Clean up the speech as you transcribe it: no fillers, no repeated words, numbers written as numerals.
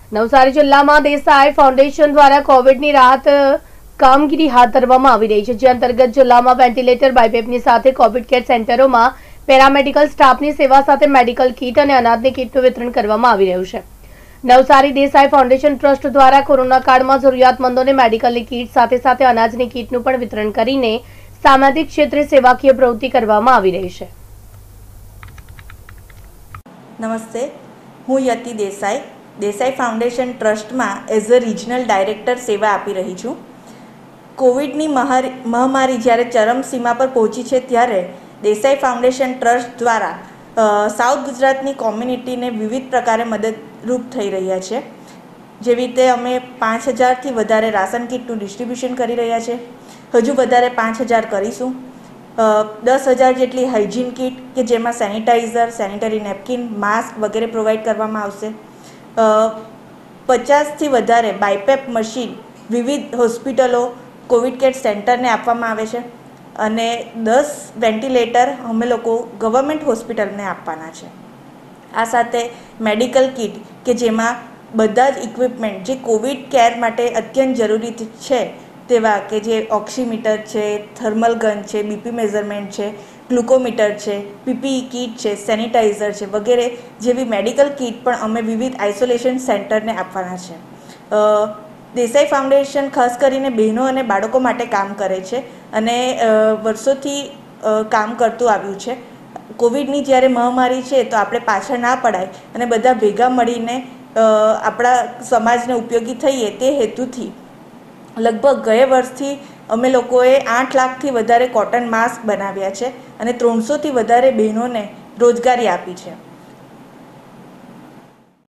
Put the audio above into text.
નવસારી જિલ્લામાં દેસાઈ ફાઉન્ડેશન દ્વારા કોવિડની રાહત કામગીરી હાથ ધરવામાં આવી રહી છે, જે અંતર્ગત જિલ્લામાં વેન્ટિલેટર, બાયપેપની સાથે કોવિડ કેર સેન્ટરોમાં પેરામેડિકલ સ્ટાફની સેવા સાથે મેડિકલ કીટ અને અનાજની કીટનું વિતરણ કરવામાં આવી રહ્યું છે। નવસારી દેસાઈ ફાઉન્ડેશન ટ્રસ્ટ દ્વારા કોરોના કાળમાં જરૂરિયાતમંદોને મેડિકલની કીટ સાથે સાથે અનાજની કીટનું પણ વિતરણ કરીને સામાજિક ક્ષેત્રે સેવાકીય પ્રવૃત્તિ કરવામાં આવી રહી છે। નમસ્તે, હું યતિ દેસાઈ દેસાઈ ફાઉન્ડેશન ટ્રસ્ટમાં એઝ અ રિજનલ ડાયરેક્ટર સેવા આપી રહી છું। કોવિડની મહામારી જ્યારે ચરમસીમા પર પહોંચી છે ત્યારે દેસાઈ ફાઉન્ડેશન ટ્રસ્ટ દ્વારા સાઉથ ગુજરાતની કોમ્યુનિટીને વિવિધ પ્રકારે મદદરૂપ થઈ રહ્યા છે। જેવી રીતે અમે 5000થી વધારે રાશન કીટનું ડિસ્ટ્રીબ્યુશન કરી રહ્યા છે। હજુ વધારે 5000 કરીશું। 10,000 જેટલી હાઇજીન કીટ કે જેમાં સેનિટાઈઝર, સેનિટરી નેપકિન, માસ્ક વગેરે પ્રોવાઈડ કરવામાં આવશે। 50થી વધારે બાયપેપ મશીન વિવિધ હોસ્પિટલો, કોવિડ કેર સેન્ટરને આપવામાં આવે છે અને 10 વેન્ટિલેટર અમે લોકો ગવર્મેન્ટ હોસ્પિટલને આપવાના છે। આ સાથે મેડિકલ કીટ કે જેમાં બધા જ ઇક્વિપમેન્ટ જે કોવિડ કેર માટે અત્યંત જરૂરી છે તેવા કે જે ઓક્સીમીટર છે, થર્મલ ગન છે, બીપી મેઝરમેન્ટ છે, ગ્લુકોમીટર છે, પીપીઈ કીટ છે, સેનિટાઈઝર છે વગેરે જેવી મેડિકલ કીટ પણ અમે વિવિધ આઇસોલેશન સેન્ટરને આપવાના છે। દેસાઈ ફાઉન્ડેશન ખાસ કરીને બહેનો અને બાળકો માટે કામ કરે છે અને વર્ષોથી કામ કરતું આવ્યું છે। કોવિડની જ્યારે મહામારી છે તો આપણે પાછળ ના પડાય અને બધા ભેગા મળીને આપણા સમાજને ઉપયોગી થઈએ તે હેતુથી લગભગ ગયા વર્ષથી અમે લોકોએ 8 લાખથી વધારે કોટન માસ્ક બનાવ્યા છે અને 300થી વધારે બહેનોને રોજગારી આપી છે।